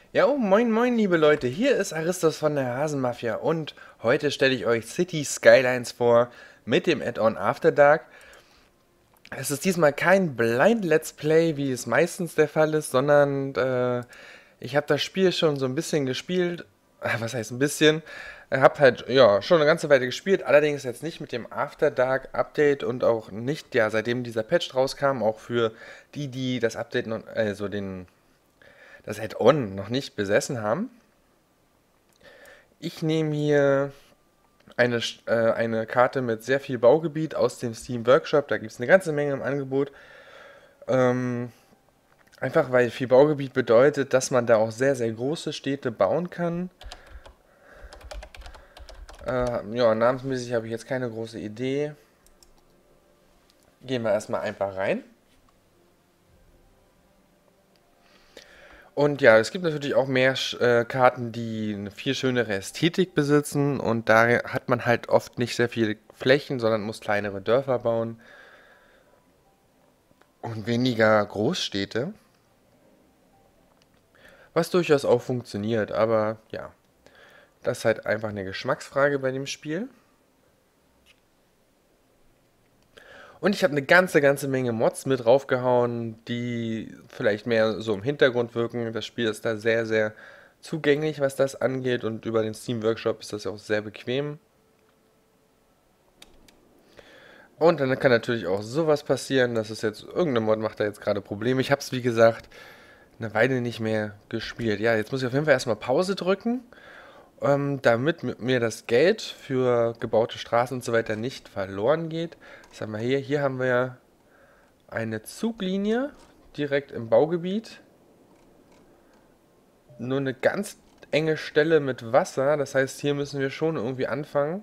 Ja, oh, moin moin liebe Leute, hier ist Aristos von der Hasenmafia und heute stelle ich euch City Skylines vor mit dem Add-on After Dark. Es ist diesmal kein Blind Let's Play, wie es meistens der Fall ist, sondern ich habe das Spiel schon so ein bisschen gespielt. Was heißt ein bisschen? Hab halt ja schon eine ganze Weile gespielt, allerdings jetzt nicht mit dem After Dark Update und auch nicht, ja, seitdem dieser Patch rauskam, auch für die, die das Update noch, also das Add-on noch nicht besessen haben. Ich nehme hier eine Karte mit sehr viel Baugebiet aus dem Steam Workshop. Da gibt es eine ganze Menge im Angebot. Ähm, Einfach weil viel Baugebiet bedeutet, dass man da auch sehr, sehr große Städte bauen kann. Ja, namensmäßig habe ich jetzt keine große Idee. Gehen wir erstmal einfach rein. Und ja, es gibt natürlich auch mehr Karten, die eine viel schönere Ästhetik besitzen. Und da hat man halt oft nicht sehr viele Flächen, sondern muss kleinere Dörfer bauen und weniger Großstädte. Was durchaus auch funktioniert, aber ja, das ist halt einfach eine Geschmacksfrage bei dem Spiel. Und ich habe eine ganze Menge Mods mit draufgehauen, die vielleicht mehr so im Hintergrund wirken. Das Spiel ist da sehr, sehr zugänglich, was das angeht. Und über den Steam Workshop ist das ja auch sehr bequem. Und dann kann natürlich auch sowas passieren, dass es jetzt, irgendeine Mod macht da jetzt gerade Probleme. Ich habe es, wie gesagt, eine Weile nicht mehr gespielt. Ja, jetzt muss ich auf jeden Fall erstmal Pause drücken. Damit mir das Geld für gebaute Straßen und so weiter nicht verloren geht. Was haben wir hier? Hier haben wir eine Zuglinie direkt im Baugebiet. Nur eine ganz enge Stelle mit Wasser. Das heißt, hier müssen wir schon irgendwie anfangen.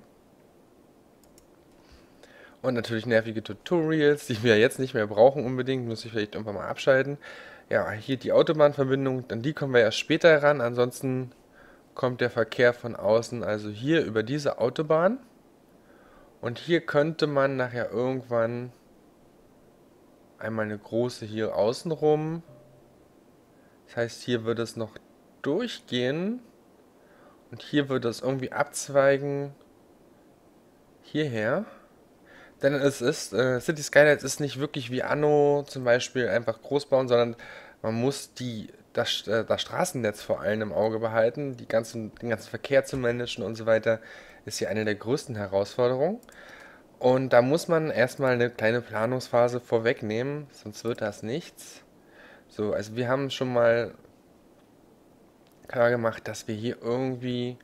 Und natürlich nervige Tutorials, die wir jetzt nicht mehr brauchen unbedingt. Muss ich vielleicht irgendwann mal abschalten. Ja, hier die Autobahnverbindung. An die kommen wir erst später ran. Ansonsten kommt der Verkehr von außen. Also hier über diese Autobahn. Und hier könnte man nachher irgendwann einmal eine große hier außenrum. Das heißt, hier würde es noch durchgehen. Und hier würde es irgendwie abzweigen hierher. Denn es ist, City Skylines ist nicht wirklich wie Anno zum Beispiel einfach groß bauen, sondern man muss das Straßennetz vor allem im Auge behalten. Den ganzen Verkehr zu managen und so weiter ist hier eine der größten Herausforderungen. Und da muss man erstmal eine kleine Planungsphase vorwegnehmen, sonst wird das nichts. So, also wir haben schon mal klar gemacht, dass wir hier irgendwie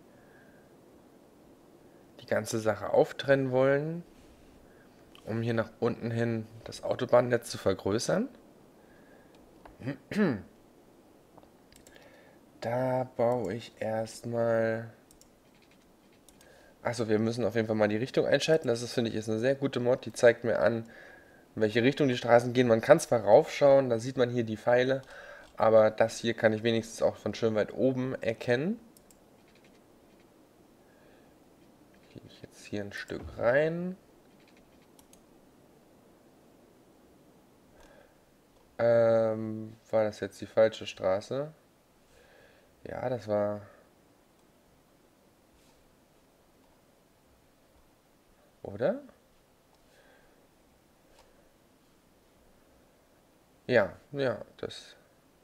die ganze Sache auftrennen wollen, um hier nach unten hin das Autobahnnetz zu vergrößern. Da baue ich erstmal. Achso, wir müssen auf jeden Fall mal die Richtung einschalten. Das ist, finde ich, ist eine sehr gute Mod. Die zeigt mir an, in welche Richtung die Straßen gehen. Man kann zwar raufschauen, da sieht man hier die Pfeile, aber das hier kann ich wenigstens auch von schön weit oben erkennen. Gehe ich jetzt hier ein Stück rein. War das jetzt die falsche Straße? Ja, das war. Oder? Ja, ja, das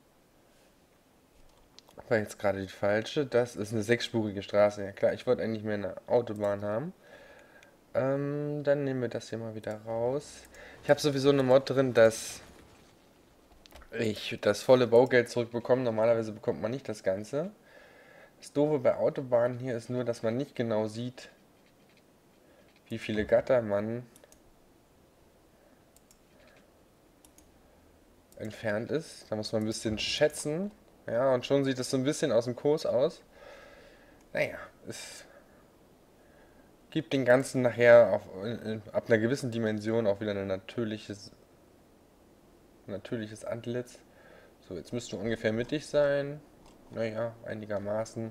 war jetzt gerade die falsche. Das ist eine sechsspurige Straße. Ja klar, ich wollte eigentlich mehr eine Autobahn haben. Dann nehmen wir das hier mal wieder raus. Ich habe sowieso eine Mod drin, dass ich das volle Baugeld zurückbekomme. Normalerweise bekommt man nicht das Ganze. Das Doofe bei Autobahnen hier ist nur, dass man nicht genau sieht, wie viele Gatter man entfernt ist. Da muss man ein bisschen schätzen. Ja, und schon sieht es so ein bisschen aus dem Kurs aus. Naja, es gibt den Ganzen nachher ab einer gewissen Dimension auch wieder ein natürliches Antlitz. So, jetzt müsste ungefähr mittig sein. Naja, einigermaßen.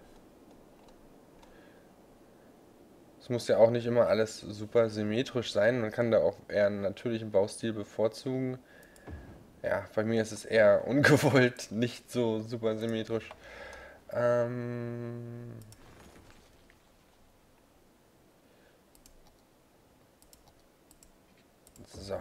Es muss ja auch nicht immer alles super symmetrisch sein. Man kann da auch eher einen natürlichen Baustil bevorzugen. Ja, bei mir ist es eher ungewollt, nicht so super symmetrisch. Ähm, so.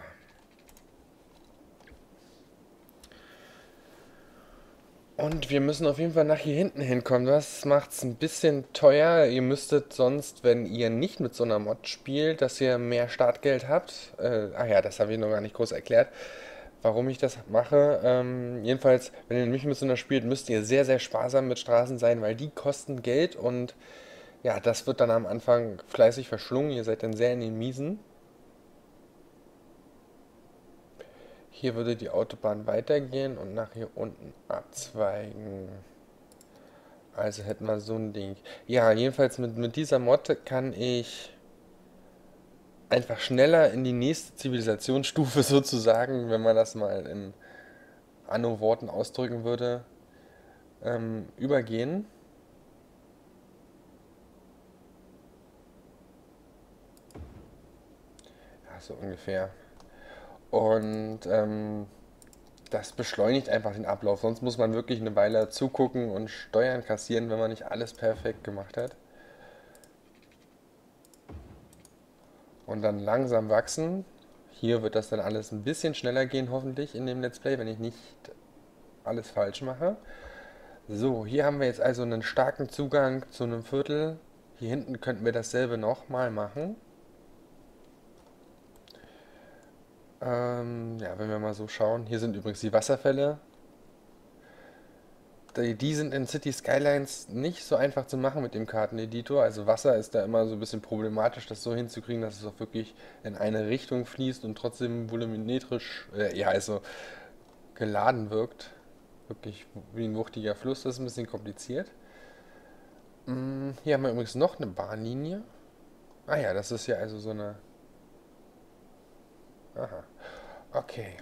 Und wir müssen auf jeden Fall nach hier hinten hinkommen. Das macht es ein bisschen teuer. Ihr müsstet sonst, wenn ihr nicht mit so einer Mod spielt, dass ihr mehr Startgeld habt. Ach ja, das habe ich noch gar nicht groß erklärt, warum ich das mache. Jedenfalls, wenn ihr nicht mit so einer spielt, müsst ihr sehr, sehr sparsam mit Straßen sein, weil die kosten Geld und ja, das wird dann am Anfang fleißig verschlungen. Ihr seid dann sehr in den Miesen. Hier würde die Autobahn weitergehen und nach hier unten abzweigen. Also hätten wir so ein Ding. Ja, jedenfalls mit dieser Mod kann ich einfach schneller in die nächste Zivilisationsstufe sozusagen, wenn man das mal in Anno-Worten ausdrücken würde, übergehen. Ja, so ungefähr. Und das beschleunigt einfach den Ablauf. Sonst muss man wirklich eine Weile zugucken und Steuern kassieren, wenn man nicht alles perfekt gemacht hat. Und dann langsam wachsen. Hier wird das dann alles ein bisschen schneller gehen, hoffentlich in dem Let's Play, wenn ich nicht alles falsch mache. So, hier haben wir jetzt also einen starken Zugang zu einem Viertel. Hier hinten könnten wir dasselbe nochmal machen. Ja, wenn wir mal so schauen. Hier sind übrigens die Wasserfälle. Die sind in City Skylines nicht so einfach zu machen mit dem Karteneditor. Also Wasser ist da immer so ein bisschen problematisch, das so hinzukriegen, dass es auch wirklich in eine Richtung fließt und trotzdem volumetrisch, ja, also geladen wirkt. Wirklich wie ein wuchtiger Fluss, das ist ein bisschen kompliziert. Hier haben wir übrigens noch eine Bahnlinie. Ah ja, das ist ja also so eine. Aha, okay.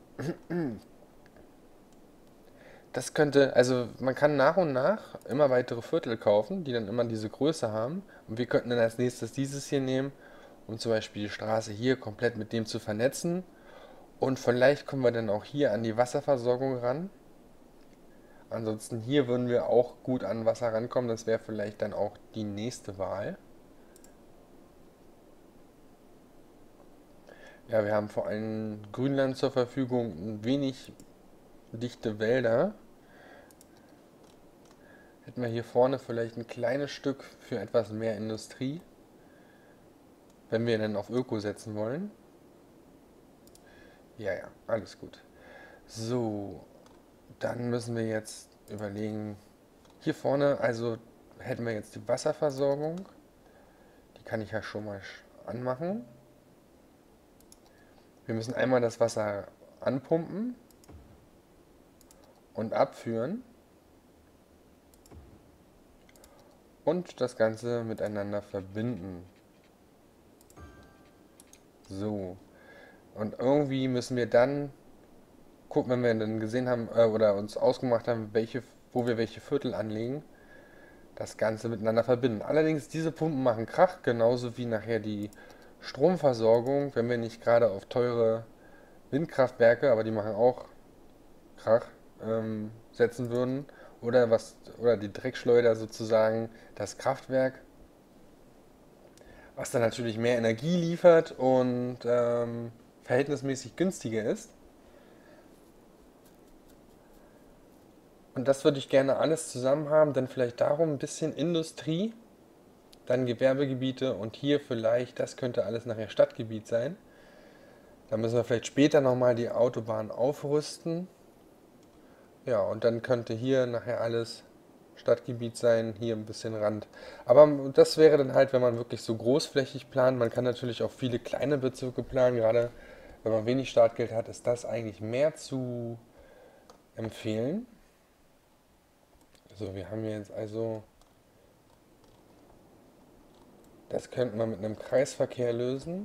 Das könnte, also man kann nach und nach immer weitere Viertel kaufen, die dann immer diese Größe haben. Und wir könnten dann als nächstes dieses hier nehmen, um zum Beispiel die Straße hier komplett mit dem zu vernetzen. Und vielleicht kommen wir dann auch hier an die Wasserversorgung ran. Ansonsten hier würden wir auch gut an Wasser rankommen. Das wäre vielleicht dann auch die nächste Wahl. Ja, wir haben vor allem Grünland zur Verfügung, wenig dichte Wälder. Hätten wir hier vorne vielleicht ein kleines Stück für etwas mehr Industrie, wenn wir dann auf Öko setzen wollen. Ja, ja, alles gut. So, dann müssen wir jetzt überlegen. Hier vorne, also hätten wir jetzt die Wasserversorgung. Die kann ich ja schon mal anmachen. Wir müssen einmal das Wasser anpumpen und abführen und das Ganze miteinander verbinden. So. Und irgendwie müssen wir dann gucken, wenn wir dann gesehen haben oder uns ausgemacht haben, wo wir welche Viertel anlegen, das Ganze miteinander verbinden. Allerdings, diese Pumpen machen Krach, genauso wie nachher die Stromversorgung, wenn wir nicht gerade auf teure Windkraftwerke, aber die machen auch Krach, setzen würden. Oder die Dreckschleuder sozusagen, das Kraftwerk, was dann natürlich mehr Energie liefert und verhältnismäßig günstiger ist. Und das würde ich gerne alles zusammen haben, dann vielleicht darum ein bisschen Industrie, dann Gewerbegebiete und hier vielleicht, das könnte alles nachher Stadtgebiet sein. Da müssen wir vielleicht später nochmal die Autobahn aufrüsten. Ja, und dann könnte hier nachher alles Stadtgebiet sein, hier ein bisschen Rand. Aber das wäre dann halt, wenn man wirklich so großflächig plant. Man kann natürlich auch viele kleine Bezirke planen, gerade wenn man wenig Startgeld hat, ist das eigentlich mehr zu empfehlen. So, wir haben jetzt also, das könnten wir mit einem Kreisverkehr lösen.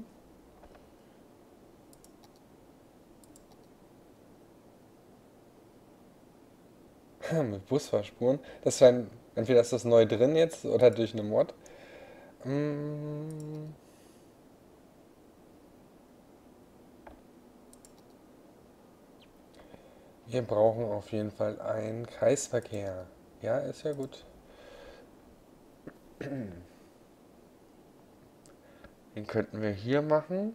Mit Busfahrspuren. Das war entweder ist das neu drin jetzt oder durch eine Mod. Mm, Wir brauchen auf jeden Fall einen Kreisverkehr. Ja, ist ja gut. Den könnten wir hier machen.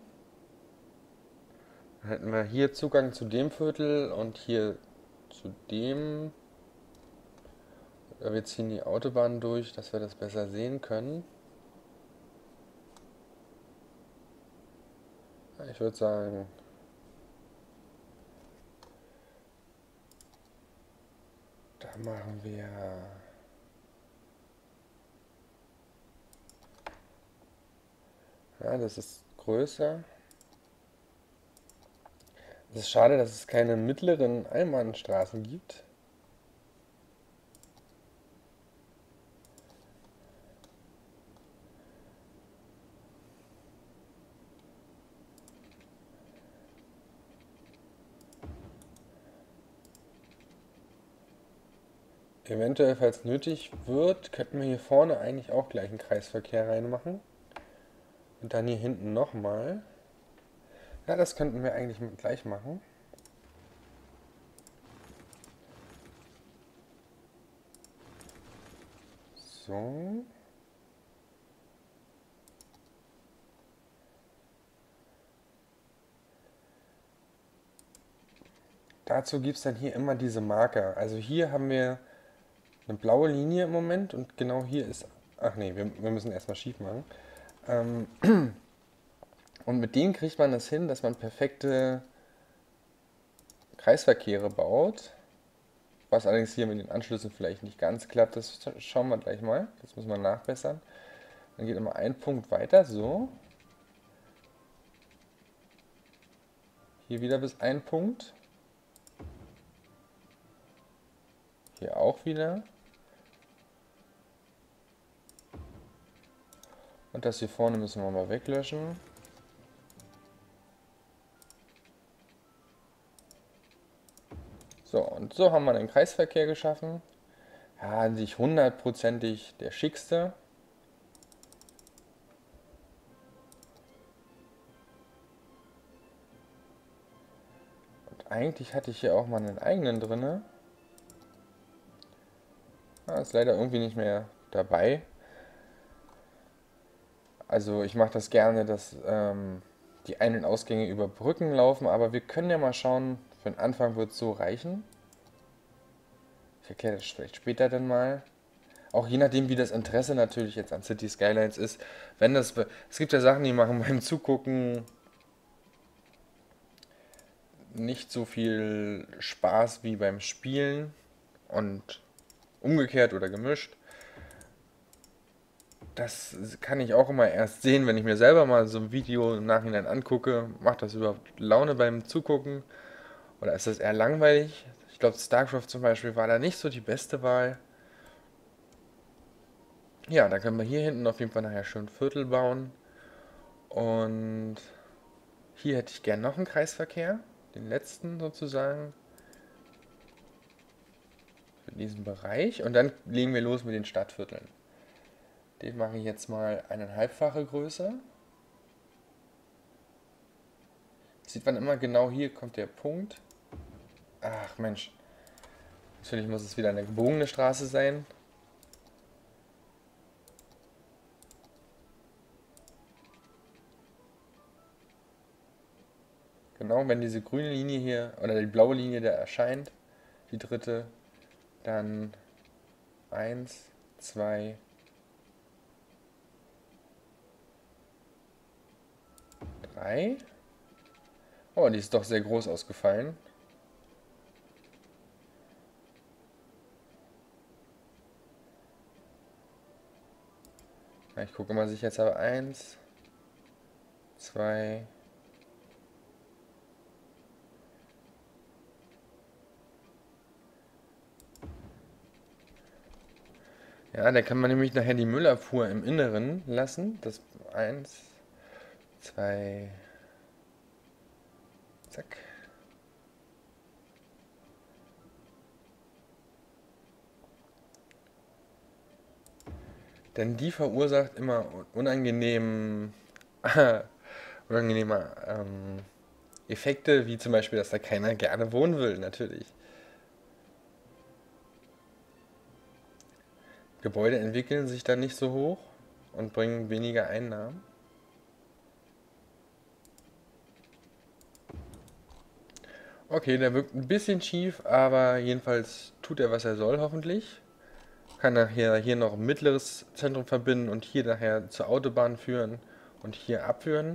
Dann hätten wir hier Zugang zu dem Viertel und hier zu dem. Wir ziehen die Autobahn durch, dass wir das besser sehen können. Ich würde sagen, da machen wir. Ja, das ist größer. Es ist schade, dass es keine mittleren Einbahnstraßen gibt. Eventuell, falls nötig wird, könnten wir hier vorne eigentlich auch gleich einen Kreisverkehr reinmachen. Und dann hier hinten nochmal. Ja, das könnten wir eigentlich gleich machen. So. Dazu gibt es dann hier immer diese Marker. Also hier haben wir eine blaue Linie im Moment und genau hier ist. Ach nee, wir müssen erstmal schief machen. Ähm, und mit denen kriegt man das hin, dass man perfekte Kreisverkehre baut. Was allerdings hier mit den Anschlüssen vielleicht nicht ganz klappt, das schauen wir gleich mal. Das muss man nachbessern. Dann geht immer ein Punkt weiter, so. Hier wieder bis ein Punkt. Hier auch wieder. Und das hier vorne müssen wir mal weglöschen. So, und so haben wir den Kreisverkehr geschaffen. Ja, an sich hundertprozentig der schickste. Und eigentlich hatte ich hier auch mal einen eigenen drinne. Ist leider irgendwie nicht mehr dabei. Also ich mache das gerne, dass die Ein- und Ausgänge über Brücken laufen, aber wir können ja mal schauen, für den Anfang wird es so reichen. Ich erkläre das vielleicht später dann mal. Auch je nachdem, wie das Interesse natürlich jetzt an City Skylines ist. Wenn das, es gibt ja Sachen, die machen beim Zugucken nicht so viel Spaß wie beim Spielen und umgekehrt oder gemischt. Das kann ich auch immer erst sehen, wenn ich mir selber mal so ein Video im Nachhinein angucke. Macht das überhaupt Laune beim Zugucken? Oder ist das eher langweilig? Ich glaube, StarCraft zum Beispiel war da nicht so die beste Wahl. Ja, da können wir hier hinten auf jeden Fall nachher schön Viertel bauen. Und hier hätte ich gern noch einen Kreisverkehr. Den letzten sozusagen. Für diesen Bereich. Und dann legen wir los mit den Stadtvierteln. Den mache ich jetzt mal 1,5-fache Größe. Sieht man immer genau, hier kommt der Punkt. Ach Mensch. Natürlich muss es wieder eine gebogene Straße sein. Genau, wenn diese grüne Linie hier, oder die blaue Linie da erscheint, die dritte, dann 1, 2, 3. Oh, die ist doch sehr groß ausgefallen. Ja, ich gucke mal sicher jetzt aber 1, 2. Ja, da kann man nämlich nachher die Müllabfuhr im Inneren lassen. Das 1, 2, zack. Denn die verursacht immer unangenehme Effekte, wie zum Beispiel, dass da keiner gerne wohnen will, natürlich. Gebäude entwickeln sich dann nicht so hoch und bringen weniger Einnahmen. Okay, der wirkt ein bisschen schief, aber jedenfalls tut er, was er soll, hoffentlich. Kann nachher hier noch ein mittleres Zentrum verbinden und hier nachher zur Autobahn führen und hier abführen.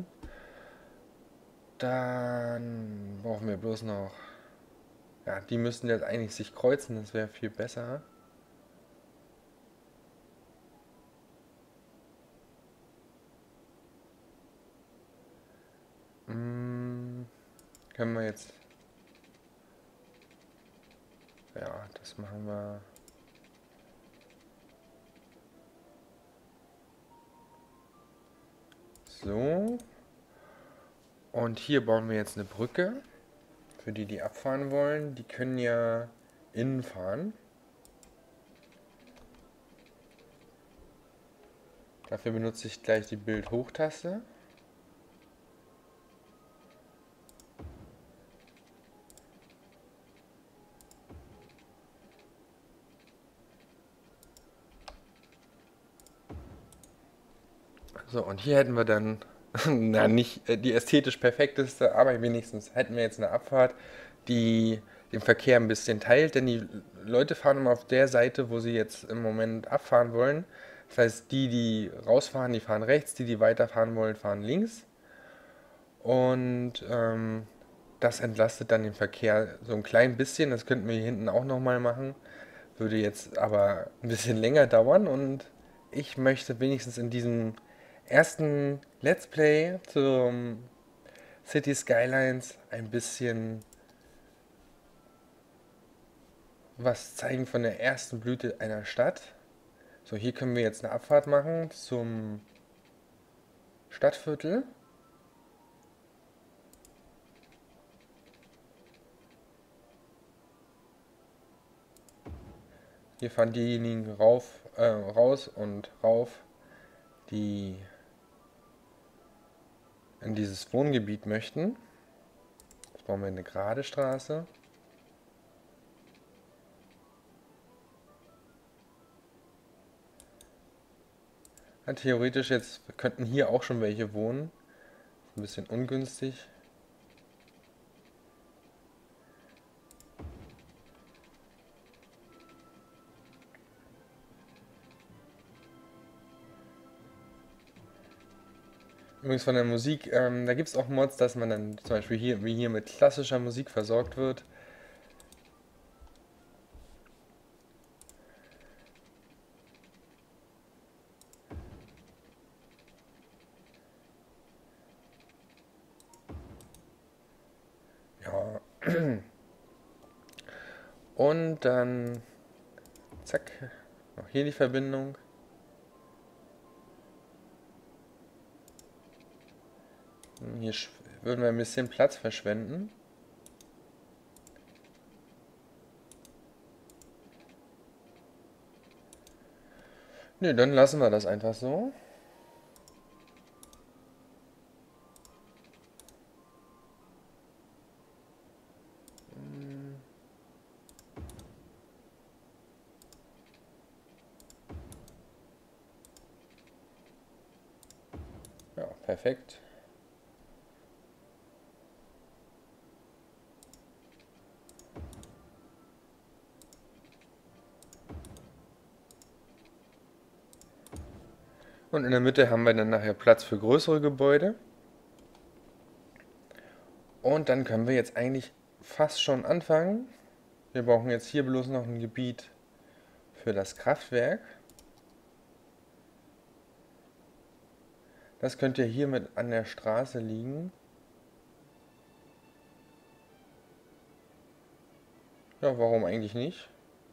Dann brauchen wir bloß noch. Ja, die müssten jetzt eigentlich sich kreuzen, das wäre viel besser. Hm, können wir jetzt. Ja, das machen wir. So. Und hier bauen wir jetzt eine Brücke. Für die, die abfahren wollen. Die können ja innen fahren. Dafür benutze ich gleich die Bild-Hochtaste. So, und hier hätten wir dann, na nicht die ästhetisch perfekteste, aber wenigstens hätten wir jetzt eine Abfahrt, die den Verkehr ein bisschen teilt, denn die Leute fahren immer auf der Seite, wo sie jetzt im Moment abfahren wollen. Das heißt, die, die rausfahren, die fahren rechts, die, die weiterfahren wollen, fahren links. Und das entlastet dann den Verkehr so ein klein bisschen. Das könnten wir hier hinten auch nochmal machen. Würde jetzt aber ein bisschen länger dauern und ich möchte wenigstens in diesem ersten Let's Play zum City Skylines ein bisschen was zeigen von der ersten Blüte einer Stadt. So, hier können wir jetzt eine Abfahrt machen zum Stadtviertel. Hier fahren diejenigen raus und rauf, die in dieses Wohngebiet möchten. Jetzt bauen wir eine gerade Straße. Ja, theoretisch jetzt könnten hier auch schon welche wohnen. Ein bisschen ungünstig. Übrigens von der Musik, da gibt es auch Mods, dass man dann zum Beispiel hier, wie hier mit klassischer Musik versorgt wird. Ja. Und dann, zack, noch hier die Verbindung. Hier würden wir ein bisschen Platz verschwenden. Nö, dann lassen wir das einfach so. Ja, perfekt. Und in der Mitte haben wir dann nachher Platz für größere Gebäude. Und dann können wir jetzt eigentlich fast schon anfangen. Wir brauchen jetzt hier bloß noch ein Gebiet für das Kraftwerk. Das könnte hier mit an der Straße liegen. Ja, warum eigentlich nicht?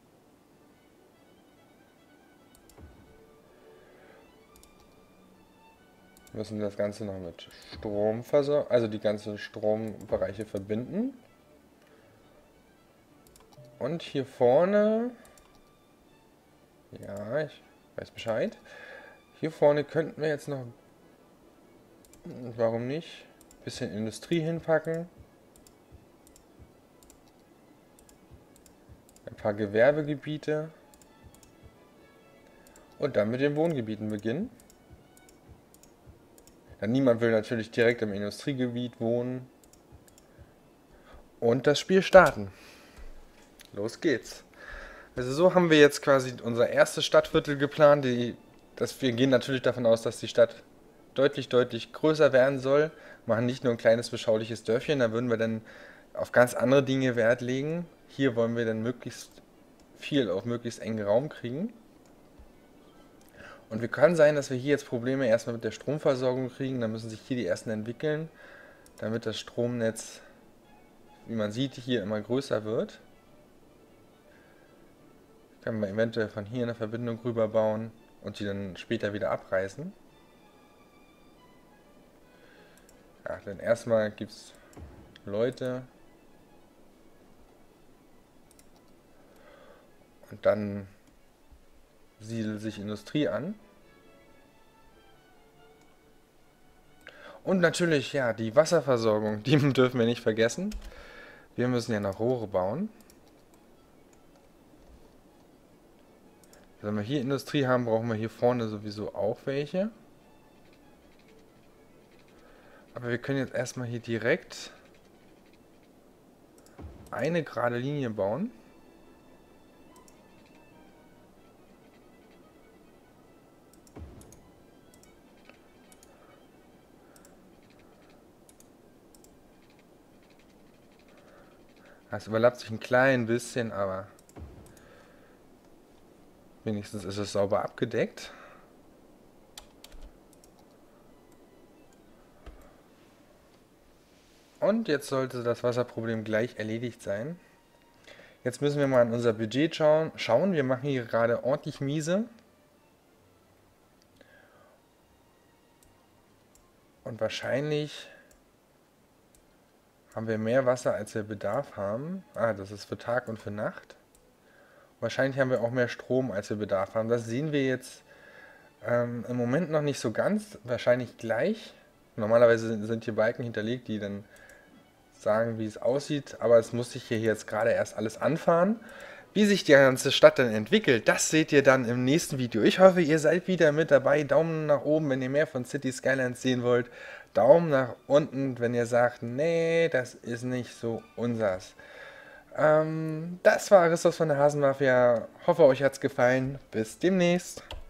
Wir müssen das Ganze noch mit Strom versorgen, also die ganzen Strombereiche verbinden. Und hier vorne, ja, ich weiß Bescheid. Hier vorne könnten wir jetzt noch, warum nicht, ein bisschen Industrie hinpacken. Ein paar Gewerbegebiete. Und dann mit den Wohngebieten beginnen. Denn niemand will natürlich direkt im Industriegebiet wohnen. Und das Spiel starten. Los geht's. Also so haben wir jetzt quasi unser erstes Stadtviertel geplant. Wir gehen natürlich davon aus, dass die Stadt deutlich, deutlich größer werden soll. Machen nicht nur ein kleines beschauliches Dörfchen, da würden wir dann auf ganz andere Dinge Wert legen. Hier wollen wir dann möglichst viel auf möglichst engen Raum kriegen. Und wir können sein, dass wir hier jetzt Probleme erstmal mit der Stromversorgung kriegen. Da müssen sich hier die ersten entwickeln, damit das Stromnetz, wie man sieht, hier immer größer wird. Können wir eventuell von hier eine Verbindung rüber bauen und die dann später wieder abreißen. Ja, denn erstmal gibt es Leute und dann siedelt sich Industrie an. Und natürlich, ja, die Wasserversorgung, die dürfen wir nicht vergessen. Wir müssen ja noch Rohre bauen. Wenn wir hier Industrie haben, brauchen wir hier vorne sowieso auch welche. Aber wir können jetzt erstmal hier direkt eine gerade Linie bauen. Das überlappt sich ein klein bisschen, aber wenigstens ist es sauber abgedeckt. Und jetzt sollte das Wasserproblem gleich erledigt sein. Jetzt müssen wir mal an unser Budget schauen. Wir machen hier gerade ordentlich miese. Und wahrscheinlich haben wir mehr Wasser, als wir Bedarf haben. Das ist für Tag und für Nacht. Wahrscheinlich haben wir auch mehr Strom, als wir Bedarf haben. Das sehen wir jetzt im Moment noch nicht so ganz. Wahrscheinlich gleich. Normalerweise sind hier Balken hinterlegt, die dann sagen, wie es aussieht. Aber es muss sich hier jetzt gerade erst alles anfahren. Wie sich die ganze Stadt dann entwickelt, das seht ihr dann im nächsten Video. Ich hoffe, ihr seid wieder mit dabei. Daumen nach oben, wenn ihr mehr von Cities Skylines sehen wollt. Daumen nach unten, wenn ihr sagt, nee, das ist nicht so unsers. Das war Aristos von der Hasenmafia. Hoffe, euch hat's gefallen. Bis demnächst.